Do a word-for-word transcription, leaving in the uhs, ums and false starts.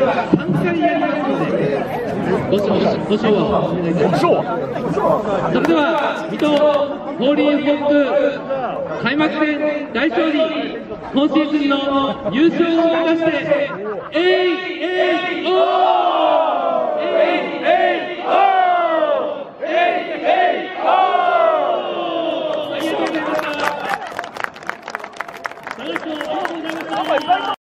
さんかいやりますので、ご賞ご賞をお願いいたします。それでは水戸ホーリーホック開幕戦大勝利、今シーズンの優勝を目指して、エイエイオーエイエイオーエイエイオーありがとうございました。